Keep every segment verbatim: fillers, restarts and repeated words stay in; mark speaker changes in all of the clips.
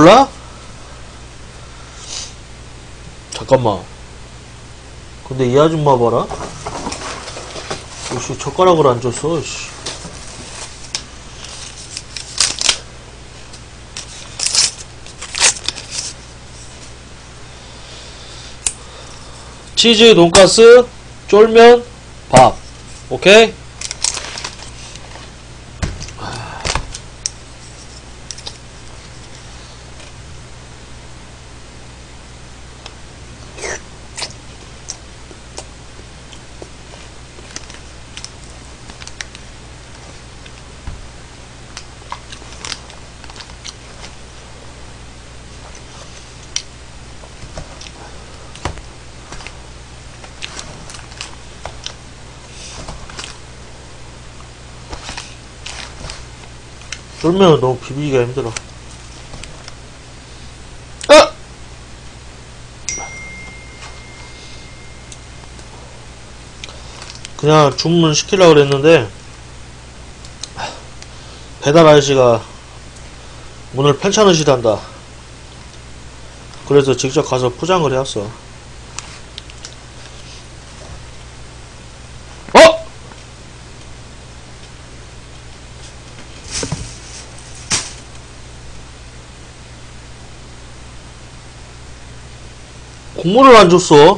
Speaker 1: 몰라? 잠깐만. 근데 이 아줌마 봐라. 역시 젓가락을 안 줬어. 씨. 치즈, 돈가스, 쫄면, 밥. 오케이? 쫄면은 너무 비비기가 힘들어. 아! 그냥 주문 시키려고 그랬는데 배달 아저씨가 문을 편찮으시단다. 그래서 직접 가서 포장을 해왔어. 어? 국물을 안 줬어.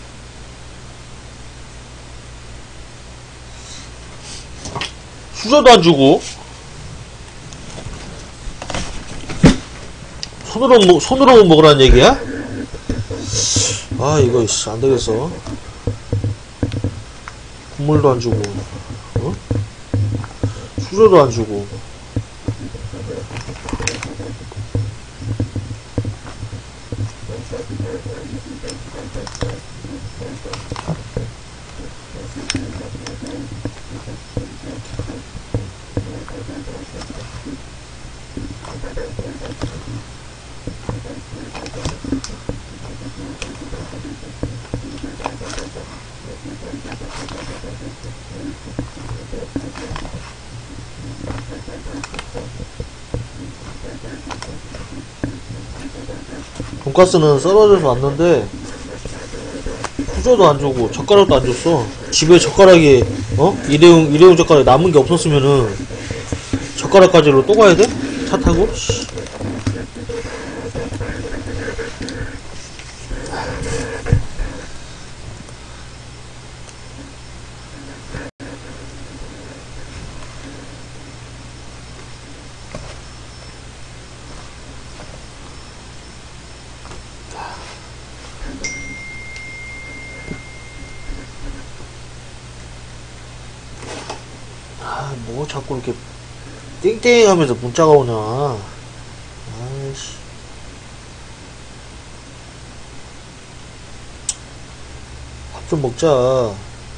Speaker 1: 수저도 안 주고. 손으로 먹, 손으로 먹으라는 얘기야? 아, 이거, 씨, 안 되겠어. 국물도 안 주고, 어? 수저도 안 주고. 돈가스는 썰어져서 왔는데 수저도 안 주고 젓가락도 안 줬어. 집에 젓가락이 어? 일회용 일회용 젓가락 남은 게 없었으면은 젓가락 가지러 또 가야 돼? 차 타고? 씨. 아, 뭐 자꾸 이렇게 띵띵 하면서 문자가 오냐. 아이씨. 밥 좀 먹자.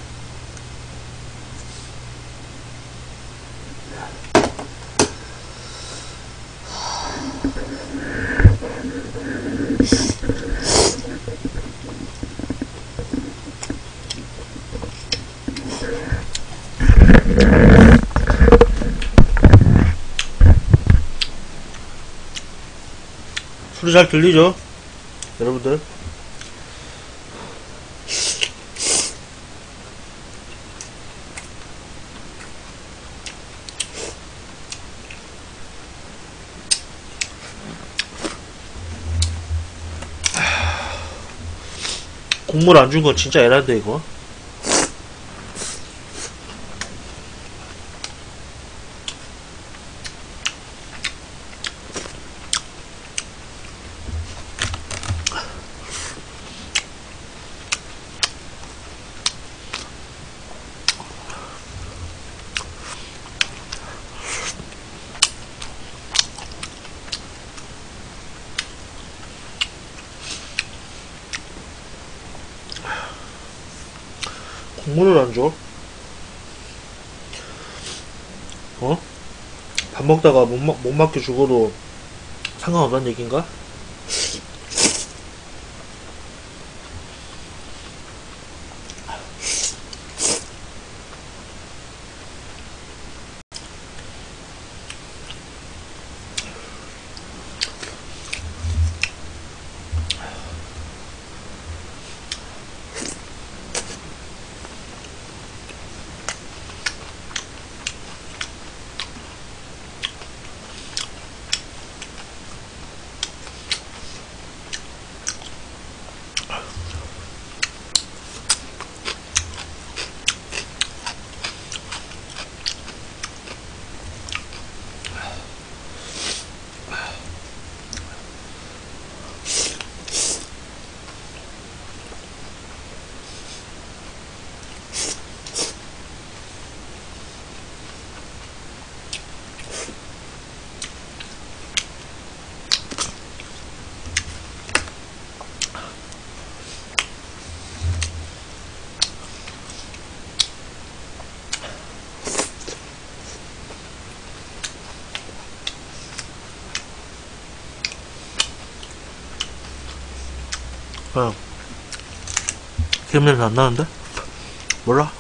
Speaker 1: 소리 잘 들리죠? 여러분들? 국물 안 준 건 진짜 에란데 이거. 국물을 안 줘? 어? 밥 먹다가 못, 마, 못 맞게 죽어도 상관없다는 얘기인가? 어. 기름 냄새 안 나는데? 몰라?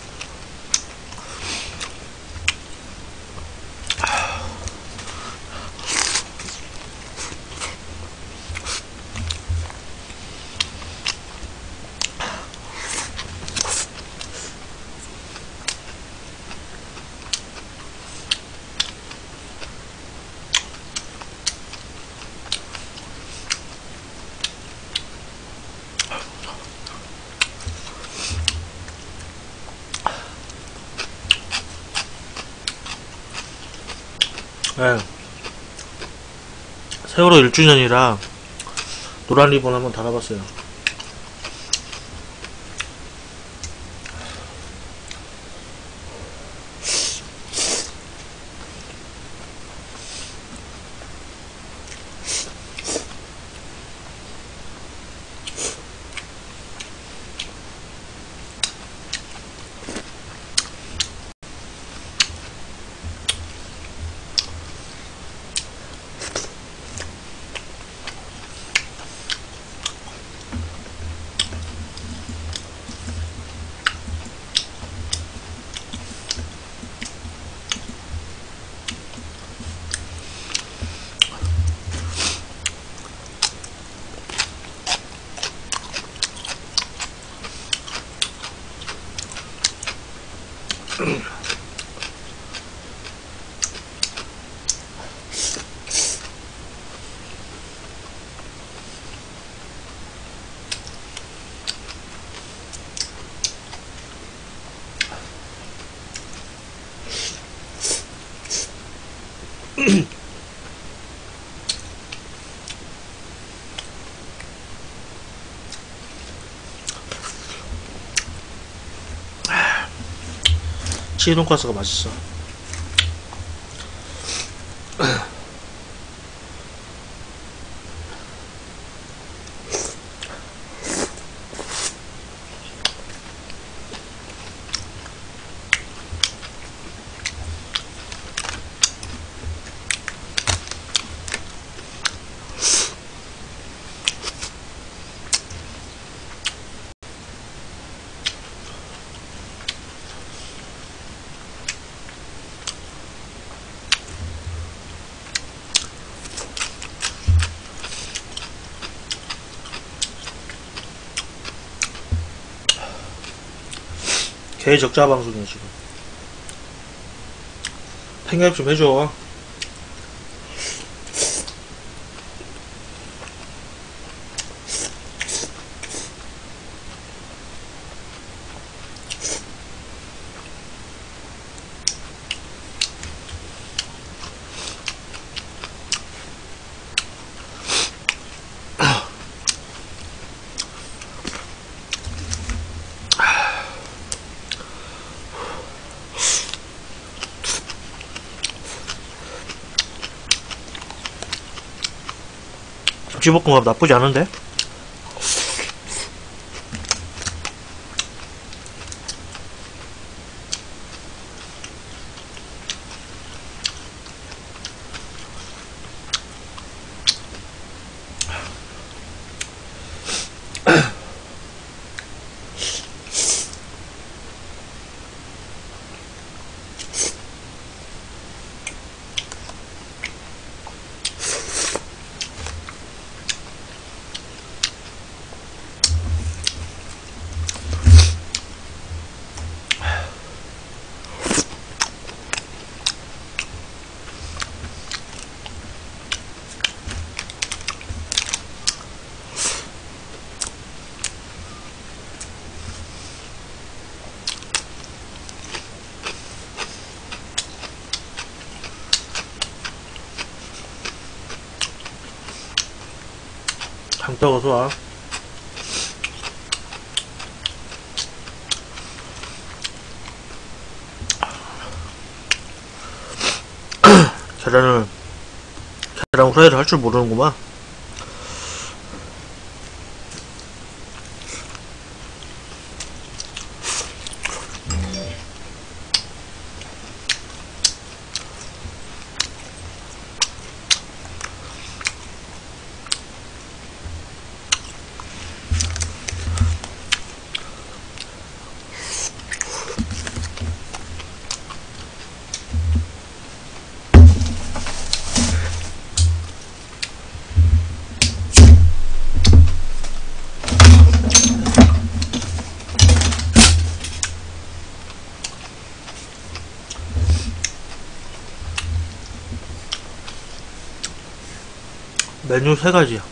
Speaker 1: 네. 세월호 일 주년이라 노란 리본 한번 달아봤어요. 치즈 돈가스가 맛있어. 개 적자 방송이야 지금. 팽갑 좀 해줘. 김치볶음밥 나쁘지 않은데? 장떡 어서와. 계란을 계란 후라이를 할 줄 모르는구만. 메뉴 세 가지야.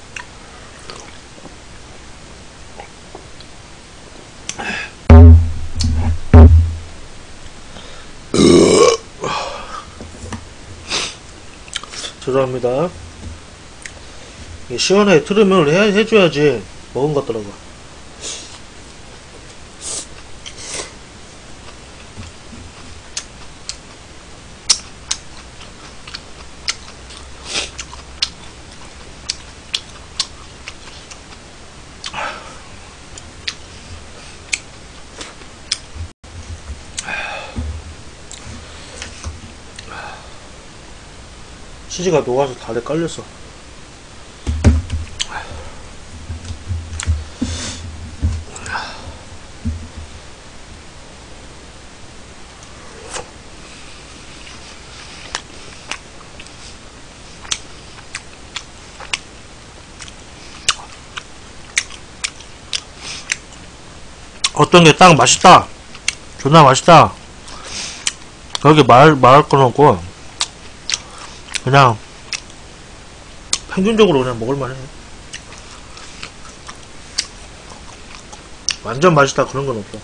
Speaker 1: 죄송합니다. 시원하게 트림을 해, 해줘야지 먹은 것 같더라고. 치즈가 녹아서 다리 깔렸어. 어떤 게 딱 맛있다, 존나 맛있다, 그렇게 말, 말할 건 없고, 그냥 평균적으로 그냥 먹을만해. 완전 맛있다 그런 건 없어.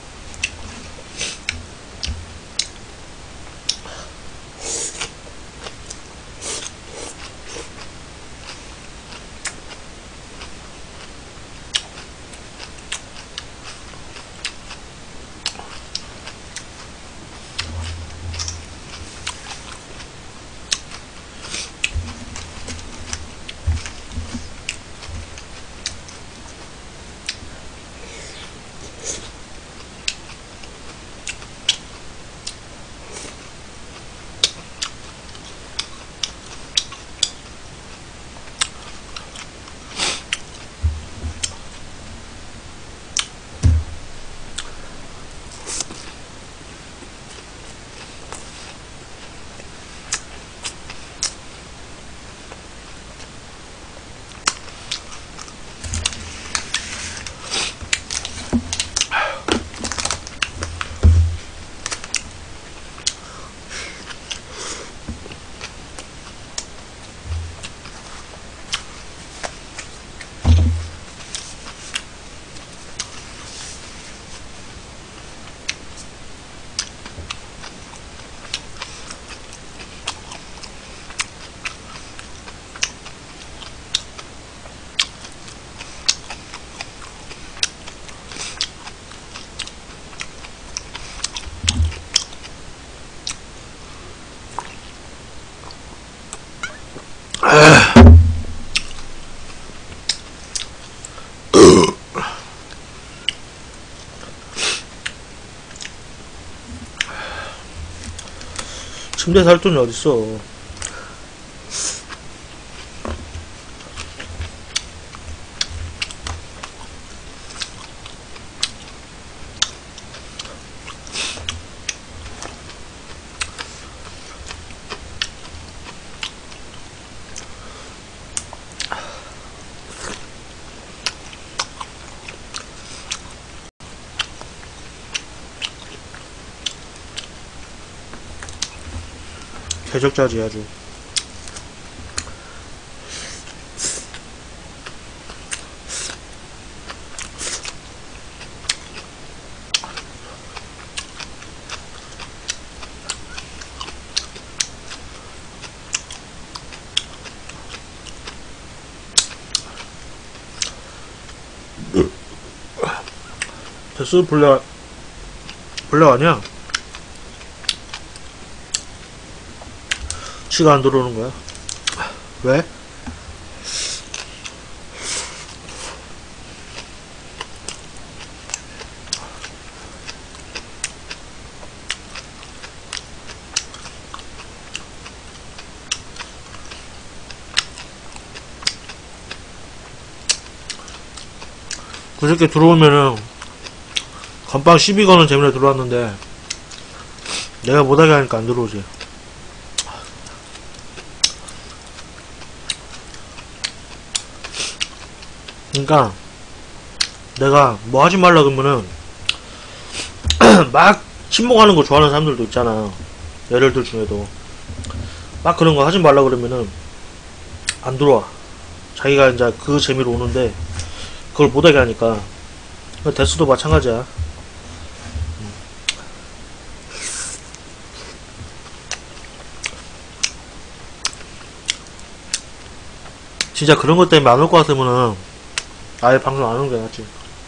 Speaker 1: 침대 살 돈이 어딨어. 개적자지 아주. 됐어. 블랙 블랙 아니야. 치가 안 들어오는 거야. 왜? 그저께 들어오면은 건빵 시비 거는 재미로 들어왔는데 내가 못하게 하니까 안 들어오지. 그니까 내가 뭐 하지 말라 그러면은 막 침묵하는 거 좋아하는 사람들도 있잖아. 얘들들 중에도 막 그런 거 하지 말라 그러면은 안 들어와. 자기가 이제 그 재미로 오는데 그걸 못하게 하니까. 데스도 마찬가지야. 진짜 그런 것 때문에 안 올 것 같으면은 아예 방송 안 오는 게 낫지.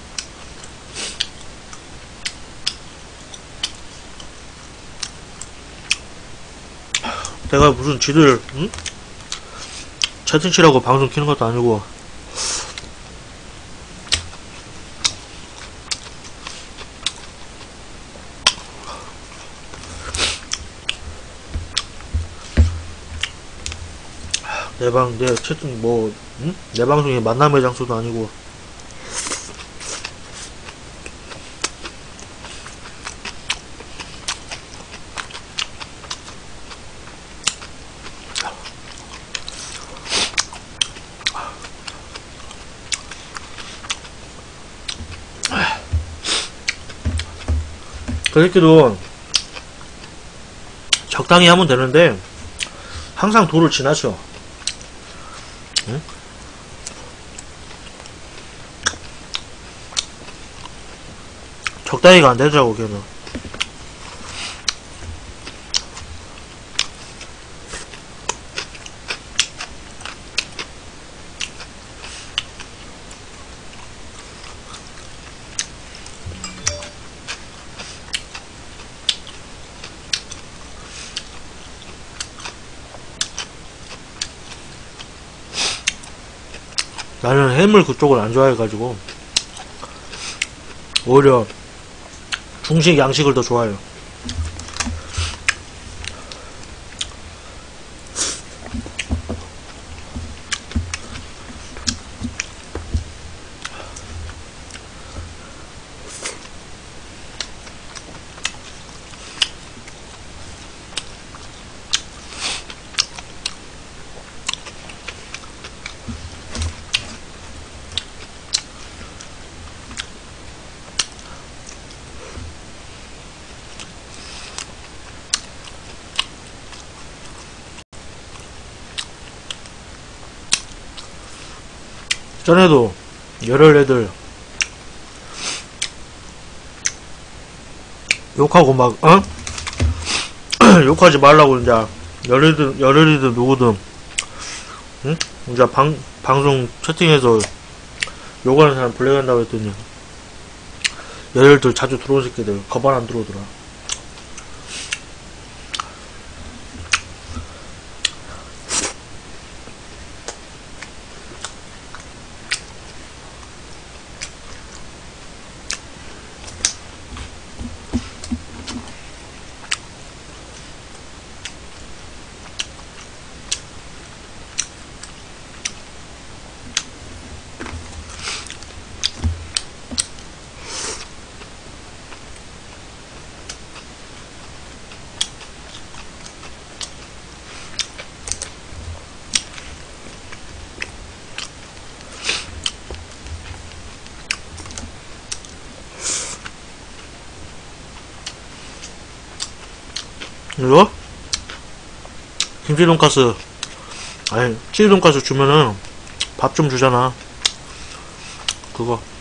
Speaker 1: 내가 무슨 지들 응? 채팅치라고 방송 키는 것도 아니고. 내 방, 내 채팅 뭐 응? 내 방송이 만남의 장소도 아니고. 그 새끼도 적당히 하면 되는데 항상 도를 지나쳐. 응? 적당히가 안 되더라고 걔는. 나는 해물 그쪽을 안 좋아해가지고 오히려 중식 양식을 더 좋아해요. 전에도 열혈 애들 욕하고 막 어? 욕하지 말라고 이제 열혈이든 열혈이든 누구든 응? 이제 방 방송 채팅에서 욕하는 사람 블랙한다고 했더니 열혈들 자주 들어온 새끼들 거반 안 들어오더라. 이거? 김치 돈가스 아니 치즈 돈가스 주면은 밥 좀 주잖아. 그거